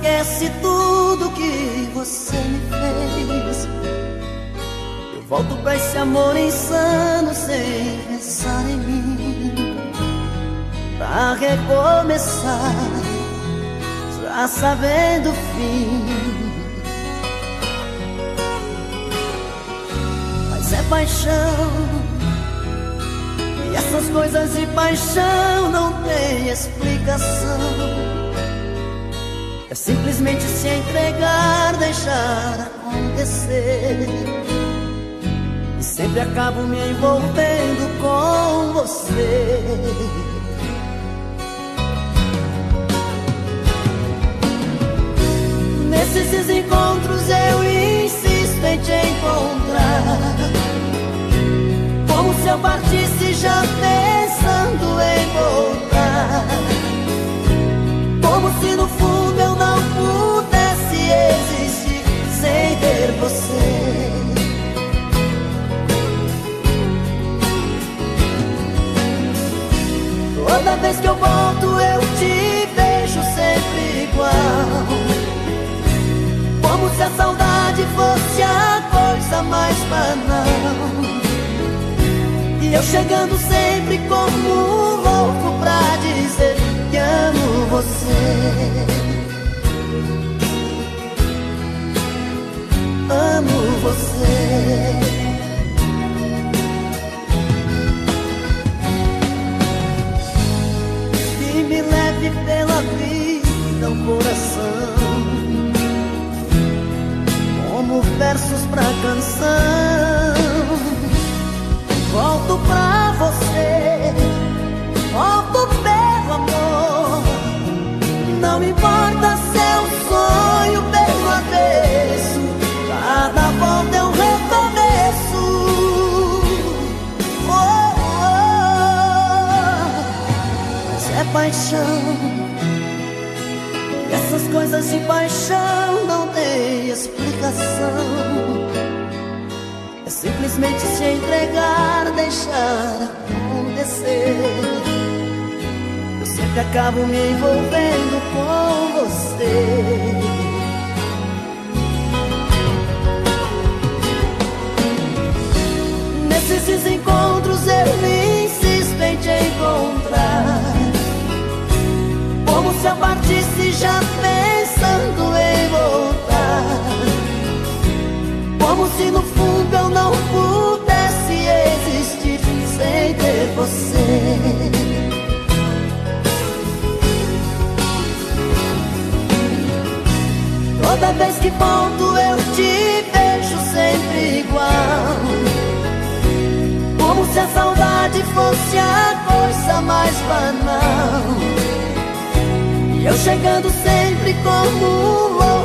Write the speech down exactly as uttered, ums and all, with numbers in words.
esquece tudo que você me fez. Eu volto pra esse amor insano sem pensar em mim, pra recomeçar, já sabendo o fim. Mas é paixão, e essas coisas de paixão não tem explicação. É simplesmente se entregar, deixar acontecer. E sempre acabo me envolvendo com você. Nesses encontros eu insisto em te encontrar, como se eu partisse já pensando em voltar, como se no fundo eu não pudesse existir sem ter você. Toda vez que eu volto eu te vejo sempre igual, como se a saudade fosse a coisa mais banal. E eu chegando sempre como um louco pra dizer que amo você. Amo você. Que me leve pela vida o coração, como versos pra canção. Volto pra você, volto pelo amor. Não me importa se é um sonho pelo avesso, cada volta é um recomeço. Oh, oh. Mas é paixão, e essas coisas de paixão não tem explicação. É simplesmente se entregar, deixar acontecer. Eu sempre acabo me envolvendo com você. Nesses encontros eu insisto em te encontrar, como se eu partisse já pensando em voltar, como se no fundo eu não pudesse existir sem ter você. Toda vez que volto eu te vejo sempre igual, como se a saudade fosse a coisa mais banal. E eu chegando sempre como um louco